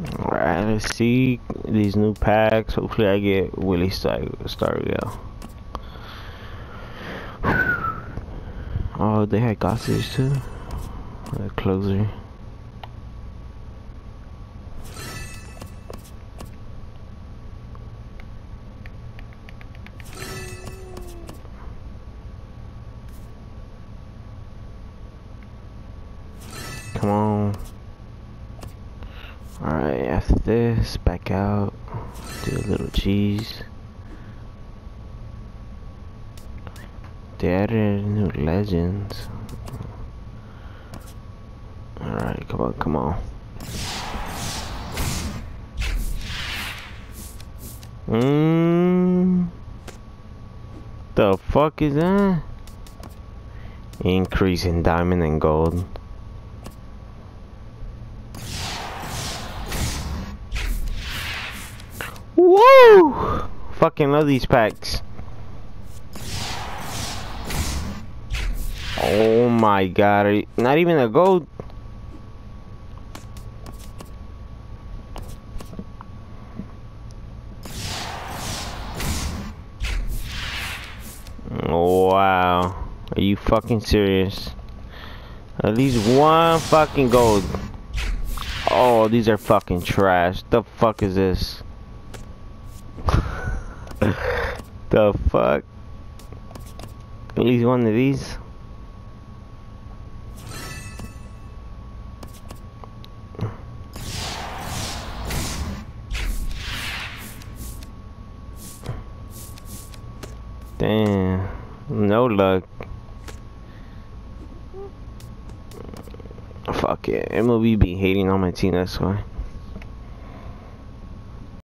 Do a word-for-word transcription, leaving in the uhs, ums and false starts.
Alright, let's see these new packs. Hopefully I get Willie Star Stargell. Oh, they had Gossage too. The closer. Come on. Alright, after this, back out. Do a little cheese. They added new legends. Alright, come on, come on. Mmm. The fuck is that? Increase in diamond and gold. Woo! Fucking love these packs. Oh my god, not even a gold. Wow, are you fucking serious? At least one fucking gold. Oh, these are fucking trash. The fuck is this? The fuck? At least one of these. Damn, no luck. Fuck it, M L B be hating on my team, that's why.